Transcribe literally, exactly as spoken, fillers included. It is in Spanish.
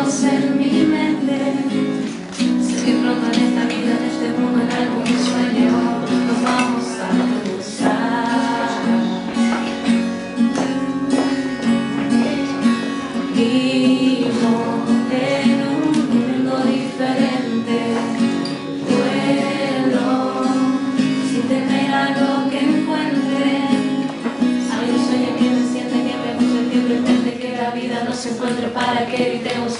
lejos en mi mente. Sé que pronto en esta vida, en este mundo, en algún sueño nos vamos a cruzar. Vivo en un mundo diferente, vuelo sin temer a lo que encuentre. Hay un sueño que me siente, que me gusta, que pretende que la vida no se encuentre para que evitemos